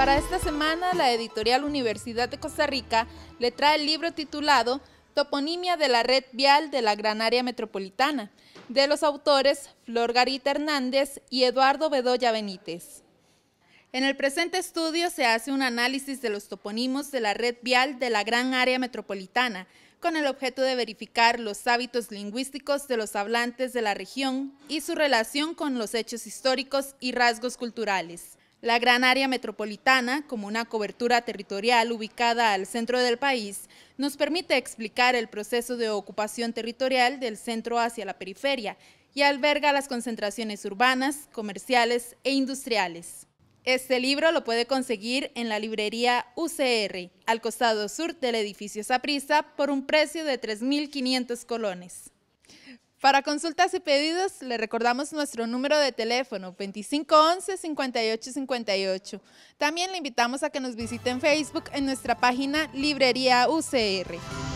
Para esta semana, la editorial Universidad de Costa Rica le trae el libro titulado Toponimia de la red vial de la Gran Área Metropolitana, de los autores Flor Garita Hernández y Eduardo Bedoya Benítez. En el presente estudio se hace un análisis de los toponimos de la red vial de la Gran Área Metropolitana, con el objeto de verificar los hábitos lingüísticos de los hablantes de la región y su relación con los hechos históricos y rasgos culturales. La Gran Área Metropolitana, como una cobertura territorial ubicada al centro del país, nos permite explicar el proceso de ocupación territorial del centro hacia la periferia y alberga las concentraciones urbanas, comerciales e industriales. Este libro lo puede conseguir en la librería UCR, al costado sur del edificio Saprissa, por un precio de 3.500 colones. Para consultas y pedidos, le recordamos nuestro número de teléfono 2511-5858. También le invitamos a que nos visite en Facebook en nuestra página Librería UCR.